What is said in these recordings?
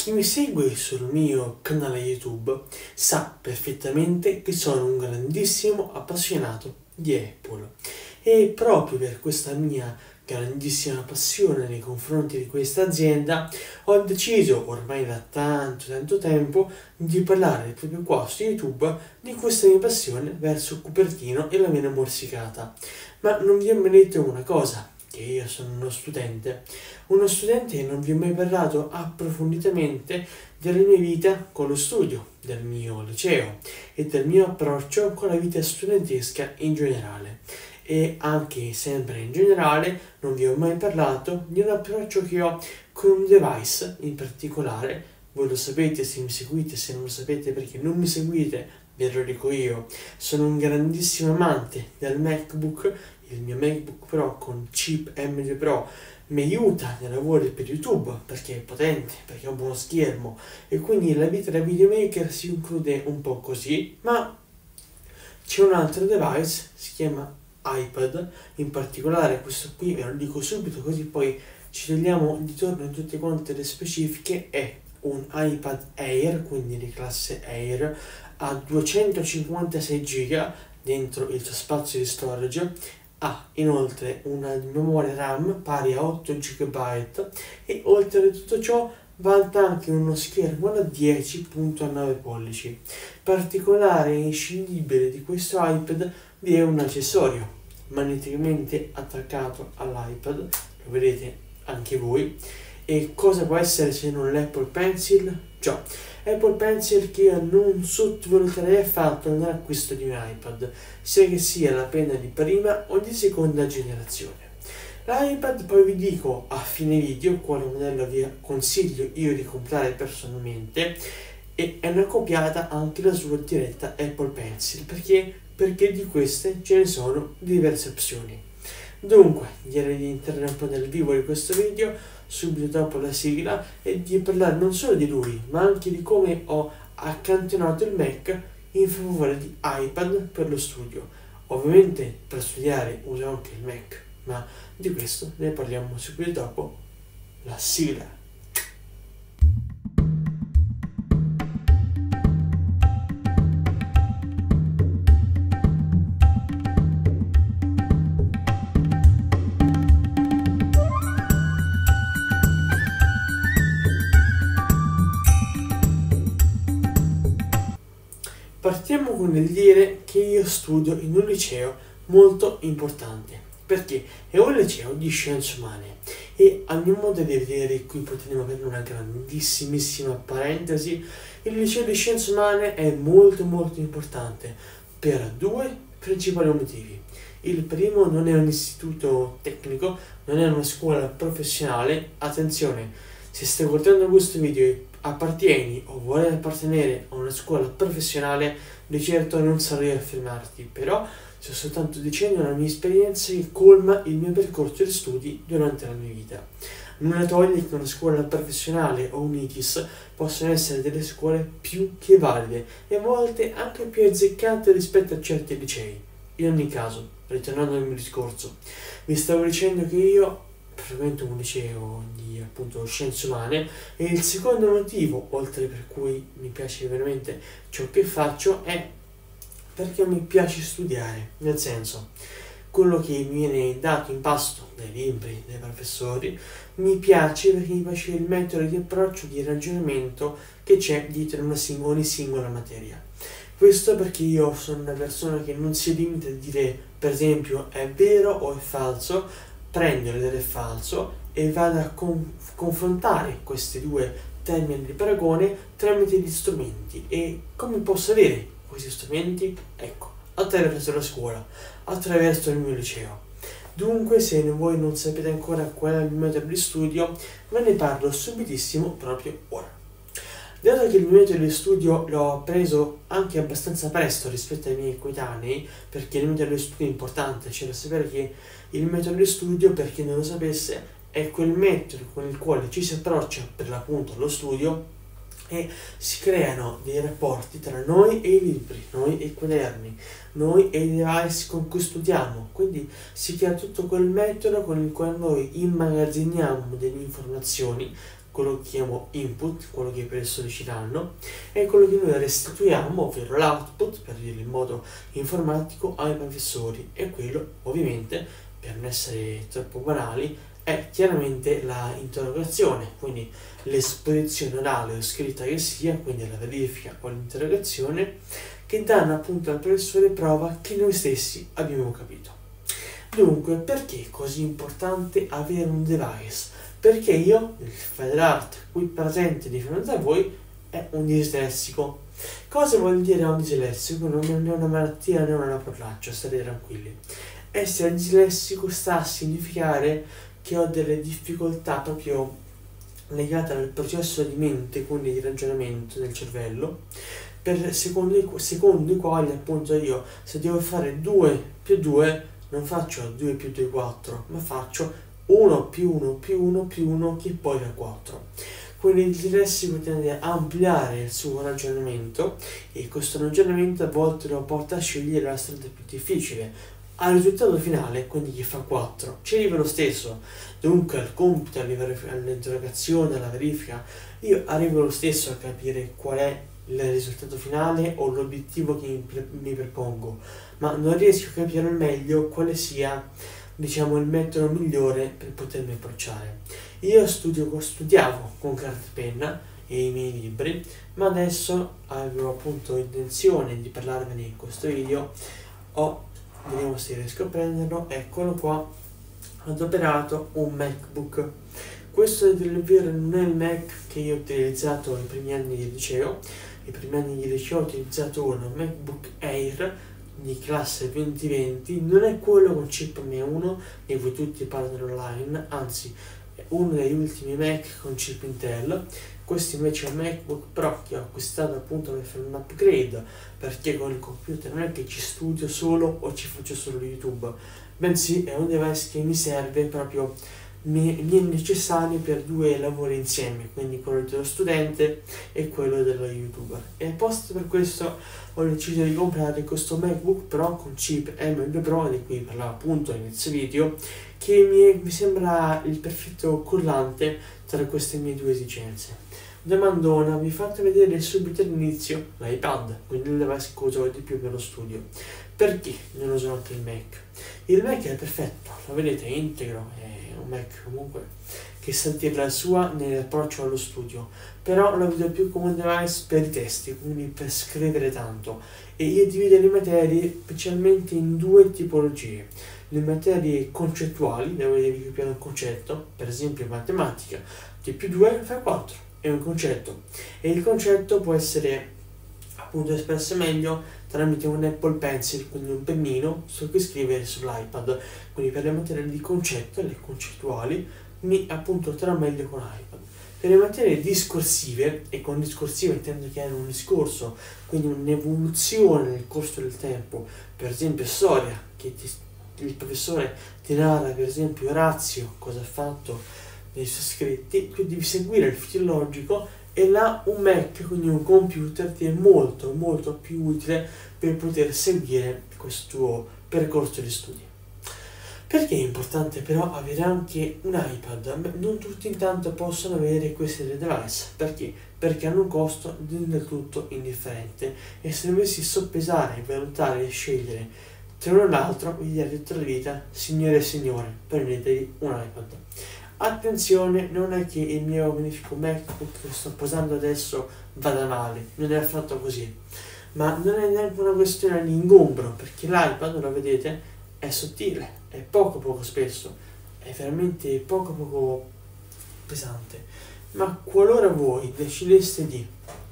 Chi mi segue sul mio canale YouTube sa perfettamente che sono un grandissimo appassionato di Apple e proprio per questa mia grandissima passione nei confronti di questa azienda ho deciso ormai da tanto tempo di parlare proprio qua su YouTube di questa mia passione verso Cupertino e la viene morsicata. Ma non vi ho mai detto una cosa, che io sono uno studente che non vi ho mai parlato approfonditamente della mia vita con lo studio, del mio liceo e del mio approccio con la vita studentesca in generale. E anche sempre in generale non vi ho mai parlato di un approccio che ho con un device in particolare. Voi lo sapete se mi seguite, se non lo sapete perché non mi seguite, ve lo dico io. Sono un grandissimo amante del MacBook. Il mio MacBook Pro con chip M2 Pro mi aiuta nei lavori per YouTube perché è potente, perché ha un buono schermo e quindi la vita da videomaker si conclude un po' così. Ma c'è un altro device, si chiama iPad, in particolare questo qui ve lo dico subito così poi ci togliamo di torno in tutte quante le specifiche. È un iPad Air, quindi di classe Air, a 256 GB dentro il suo spazio di storage. Ha inoltre una memoria RAM pari a 8 GB e oltre a tutto ciò vanta anche uno schermo da 10.9 pollici. Particolare e inscindibile di questo iPad vi è un accessorio magneticamente attaccato all'iPad, lo vedete anche voi. E cosa può essere se non l'Apple Pencil? Già, Apple Pencil che io non sottovaluterei affatto nell'acquisto di un iPad, sia che sia la penna di prima o di seconda generazione. L'iPad poi vi dico a fine video quale modello vi consiglio io di comprare personalmente, e è una copiata anche la sua diretta Apple Pencil, perché di queste ce ne sono diverse opzioni. Dunque, direi di entrare un po' nel vivo di questo video subito dopo la sigla e di parlare non solo di lui, ma anche di come ho accantonato il Mac in favore di iPad per lo studio. Ovviamente per studiare uso anche il Mac, ma di questo ne parliamo subito dopo la sigla. Partiamo con il dire che io studio in un liceo molto importante, perché è un liceo di scienze umane e a mio modo di vedere, qui potremmo avere una grandissimissima parentesi, il liceo di scienze umane è molto importante per due principali motivi. Il primo, non è un istituto tecnico, non è una scuola professionale. Attenzione, se stai guardando questo video e appartieni o vuoi appartenere a una scuola professionale, di certo non sarei a fermarti, però sto soltanto dicendo una mia esperienza che colma il mio percorso di studi durante la mia vita. Non toglie che una scuola professionale o un ITIS possono essere delle scuole più che valide e a volte anche più azzeccate rispetto a certi licei. In ogni caso, ritornando al mio discorso, vi stavo dicendo che io frequento un liceo di appunto scienze umane e il secondo motivo, oltre per cui mi piace veramente ciò che faccio, è perché mi piace studiare, nel senso, quello che mi viene dato in pasto dai libri, dai professori, mi piace perché mi piace il metodo di approccio, di ragionamento che c'è dietro ogni singola materia. Questo perché io sono una persona che non si limita a dire, per esempio, è vero o è falso, prendo l'idea falso e vado a confrontare questi due termini di paragone tramite gli strumenti. E come posso avere questi strumenti? Ecco, attraverso la scuola, attraverso il mio liceo. Dunque, se voi non sapete ancora qual è il mio metodo di studio, ve ne parlo subitissimo proprio ora. Dato che il mio metodo di studio l'ho preso anche abbastanza presto rispetto ai miei coetanei, perché il metodo di studio è importante, c'è da sapere che il metodo di studio, per chi non lo sapesse, è quel metodo con il quale ci si approccia per l'appunto allo studio e si creano dei rapporti tra noi e i libri, noi e i quaderni, noi e i device con cui studiamo. Quindi si crea tutto quel metodo con il quale noi immagazziniamo delle informazioni quello che chiamo input, quello che i professori ci danno, e quello che noi restituiamo, ovvero l'output, per dirlo in modo informatico, ai professori. E quello, ovviamente, per non essere troppo banali, è chiaramente la interrogazione, quindi l'esposizione orale o scritta che sia, quindi la verifica o l'interrogazione, che danno appunto al professore prova che noi stessi abbiamo capito. Dunque, perché è così importante avere un device? Perché io, il FederArt qui presente di fronte a voi, è un dislessico. Cosa vuol dire un dislessico? Non è una malattia, non è una porlaccia, state tranquilli. Essere dislessico sta a significare che ho delle difficoltà proprio legate al processo di mente, quindi di ragionamento del cervello, secondo i quali appunto io, se devo fare 2 più 2, non faccio 2 più 2 4, ma faccio 1 più 1 più 1 più 1 che poi fa 4. Quindi il dislessico tende a ampliare il suo ragionamento e questo ragionamento a volte lo porta a scegliere la strada più difficile. Al risultato finale, quindi chi fa 4, ci arriva lo stesso. Dunque al compito, all'interrogazione, alla verifica, io arrivo lo stesso a capire qual è il risultato finale o l'obiettivo che mi propongo, ma non riesco a capire al meglio quale sia, diciamo, il metodo migliore per potermi approcciare. Io studiavo con carta e penna e i miei libri, ma adesso avevo appunto intenzione di parlarvene in questo video. Vediamo se riesco a prenderlo, eccolo qua, ho adoperato un MacBook. Questo è del vero non è il Mac che io ho utilizzato nei primi anni di liceo. Nei primi anni di liceo ho utilizzato un MacBook Air di classe 2020, non è quello con chip M1 di cui tutti parlano online, anzi è uno degli ultimi Mac con chip Intel. Questo invece è un MacBook Pro che ho acquistato appunto per fare un upgrade, perché con il computer non è che ci studio solo o ci faccio solo YouTube, bensì è un device che mi serve proprio, mi è necessario per 2 lavori insieme, quindi quello dello studente e quello dello YouTuber. E apposta per questo ho deciso di comprare questo MacBook Pro con chip M2 Pro, di cui parlavo appunto all'inizio video, che mi sembra il perfetto collante tra queste mie 2 esigenze. Domandona, vi faccio vedere subito all'inizio l'iPad, quindi il device che uso di più per lo studio. Perché non uso anche il Mac? Il Mac è perfetto, lo vedete, è integro, è un Mac comunque che sa dire la sua nell'approccio allo studio, però lo vedo più come un device per i testi, quindi per scrivere tanto. E io divido le materie specialmente in 2 tipologie. Le materie concettuali, dove devi capire un concetto, per esempio matematica, T più 2 fa 4. È un concetto, e il concetto può essere appunto espresso meglio tramite un Apple Pencil, quindi un pennino su cui scrivere sull'iPad. Quindi per le materie di concetto e le concettuali mi appunto trovo meglio con l'iPad. Per le materie discorsive, e con discorsive intendo che hanno un discorso, quindi un'evoluzione nel corso del tempo, per esempio storia, che il professore ti narra per esempio Orazio cosa ha fatto nei suoi scritti, tu devi seguire il filo logico, e là un Mac, quindi un computer, ti è molto molto più utile per poter seguire questo tuo percorso di studi. Perché è importante però avere anche un iPad? Non tutti intanto possono avere questi device. Perché? Perché hanno un costo del tutto indifferente, e se dovessi soppesare, valutare e scegliere tra uno e l'altro, vi direi tutta la vita, signore e signore, prendetevi un iPad. Attenzione, non è che il mio magnifico MacBook che sto posando adesso vada male, non è affatto così, ma non è neanche una questione di ingombro, perché l'iPad, lo vedete, è sottile, è poco spesso, è veramente poco pesante. Ma qualora voi decideste di,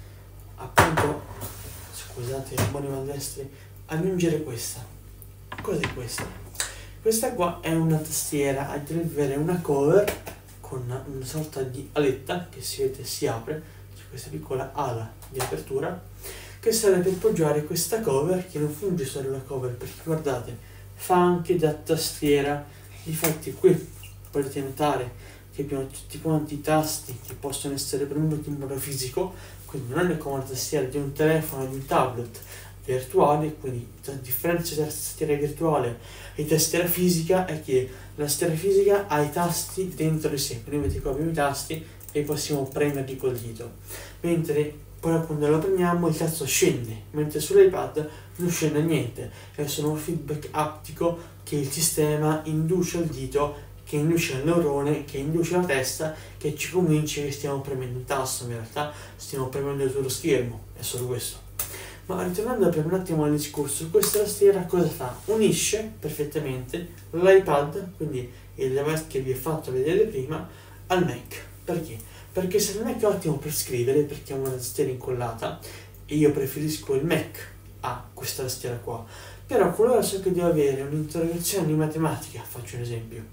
appunto, scusate i buoni maldestri, aggiungere questa, cos'è questa? Questa qua è una tastiera, a dire il vero è una cover con una sorta di aletta che si apre, c'è questa piccola ala di apertura che serve per poggiare questa cover, che non funge solo la cover, perché guardate, fa anche da tastiera. Difatti qui potete notare che abbiamo tutti quanti i tasti che possono essere premuti in modo fisico, quindi non è come la tastiera di un telefono o di un tablet virtuale. Quindi la differenza tra tastiera virtuale e tastiera fisica è che la tastiera fisica ha i tasti dentro di sé, quindi avete qua i tasti e possiamo premerli col dito, mentre poi quando lo premiamo il tasto scende, mentre sull'iPad non scende niente, è solo un feedback aptico che il sistema induce al dito, che induce al neurone, che induce alla testa, che ci convince che stiamo premendo un tasto, ma in realtà stiamo premendo sullo schermo, è solo questo. Ma ritornando per un attimo al discorso, questa tastiera cosa fa? Unisce perfettamente l'iPad, quindi il device che vi ho fatto vedere prima, al Mac. Perché? Perché se il Mac è ottimo per scrivere, perché ha una tastiera incollata, e io preferisco il Mac a questa tastiera qua, però qualora so che devo avere un'interrogazione di matematica, faccio un esempio,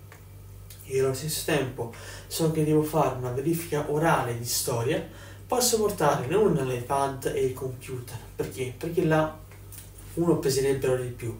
e allo stesso tempo so che devo fare una verifica orale di storia, posso portare non l'iPad e il computer. Perché? Perché là uno peserebbero di più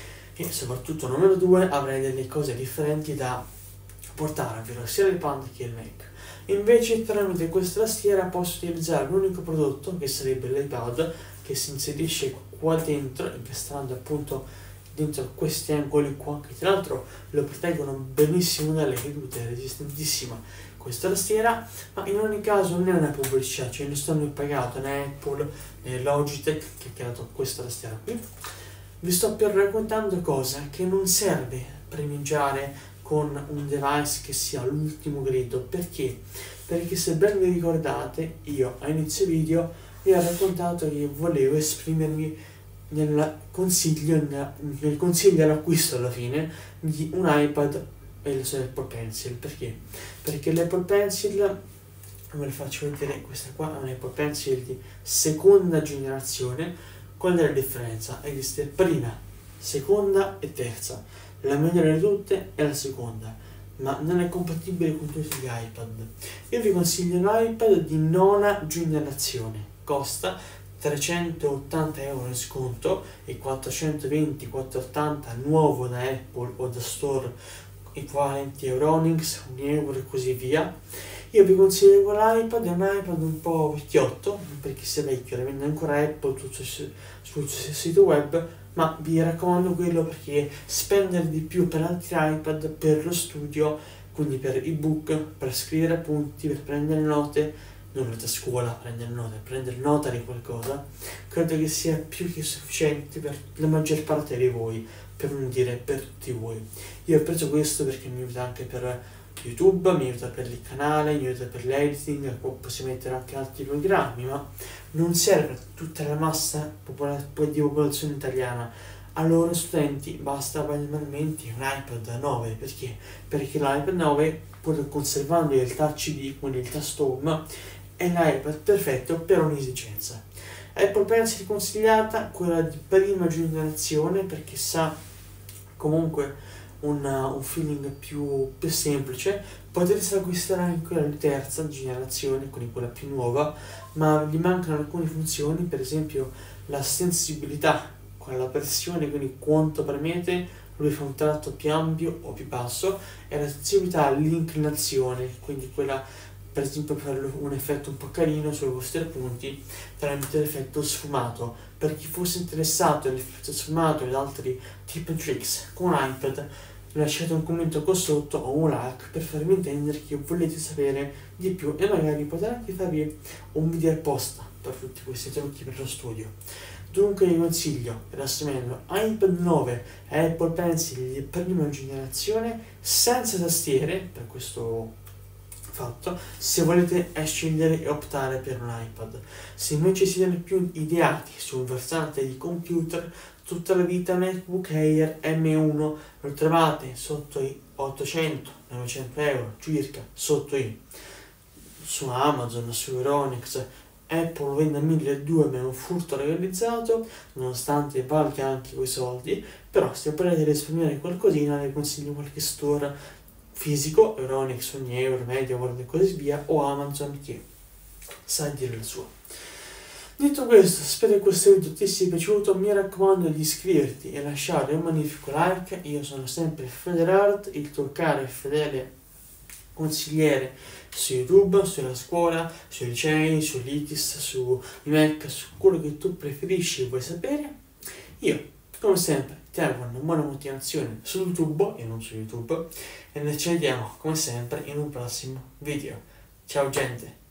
e soprattutto numero due avrei delle cose differenti da portare, ovvero sia l'iPad che il Mac. Invece tramite questa tastiera posso utilizzare l'unico prodotto, che sarebbe l'iPad, che si inserisce qua dentro, incastrando appunto dentro questi angoli qua, che tra l'altro lo proteggono benissimo dalle cadute, è resistentissima questa tastiera. Ma in ogni caso non è una pubblicità, cioè non sto pagato né Apple né Logitech che ha creato questa tastiera qui. Vi sto per raccontando cose che non serve premiare con un device che sia l'ultimo grido. Perché? Perché se ben vi ricordate, io a inizio video vi ho raccontato che volevo esprimermi nel consiglio all'acquisto alla fine di un iPad e il suo Apple Pencil. Perché? Perché l'Apple Pencil, ve lo faccio vedere, questa qua è un Apple Pencil di seconda generazione. Qual è la differenza? Esiste prima, seconda e terza. La migliore di tutte è la seconda, ma non è compatibile con tutti gli iPad. Io vi consiglio l'iPad di nona generazione, costa 380 euro in sconto e 420-480 nuovo da Apple o da store equivalenti Euronics, 1 euro e così via. Io vi consiglio quell'iPad, è un iPad un po' vecchiotto, perché se vecchio, le vende ancora Apple sul suo sito web, ma vi raccomando quello perché spendere di più per altri iPad, per lo studio, quindi per ebook, per scrivere appunti, per prendere note, non andate a scuola a prendere note, prendere nota di qualcosa, credo che sia più che sufficiente per la maggior parte di voi, per non dire per tutti voi. Io ho preso questo perché mi aiuta anche per YouTube, mi aiuta per il canale, mi aiuta per l'editing, posso mettere anche altri programmi, ma non serve a tutta la massa di popolazione italiana. A loro studenti basta banalmente un iPad 9. Perché? Perché l'iPad 9, pur conservando il Touch ID, quindi il tasto home, è l'iPad perfetto per ogni esigenza. Apple Pencil consigliata, quella di prima generazione, perché sa comunque un feeling più semplice. Potreste acquistare anche quella di terza generazione, quindi quella più nuova, ma gli mancano alcune funzioni, per esempio la sensibilità con la pressione, quindi quanto premete lui fa un tratto più ampio o più basso, e la sensibilità all'inclinazione, quindi quella per esempio per un effetto un po' carino sui vostri appunti tramite l'effetto sfumato. Per chi fosse interessato all'effetto sfumato ed altri tip and tricks con iPad, lasciate un commento qua sotto o un like per farmi intendere che volete sapere di più e magari potrei anche farvi un video apposta per tutti questi trucchi per lo studio. Dunque vi consiglio, riassumendo, iPad 9 e Apple Pencil di prima generazione senza tastiere per questo fatto, se volete scegliere e optare per un iPad. Se invece siete più ideati su un versante di computer, tutta la vita MacBook Air M1 lo trovate sotto i 800-900 euro circa, su Amazon, su Euronics. Apple lo vende a 1.200, ma è un furto legalizzato, nonostante valga anche quei soldi. Però se volete risparmiare qualcosina, vi consiglio qualche store fisico, Euronics, 1 euro, MediaWorld e così via, o Amazon, che sa dire il suo. Detto questo, spero che questo video ti sia piaciuto. Mi raccomando di iscriverti e lasciare un magnifico like. Io sono sempre Federart, il tuo caro e fedele consigliere su YouTube, sulla scuola, sui licei, sull'ITIS, su IMEC, su quello che tu preferisci e vuoi sapere. Io, come sempre, ti auguro una buona motivazione sul tubo e non su YouTube, e noi ci vediamo come sempre in un prossimo video. Ciao gente!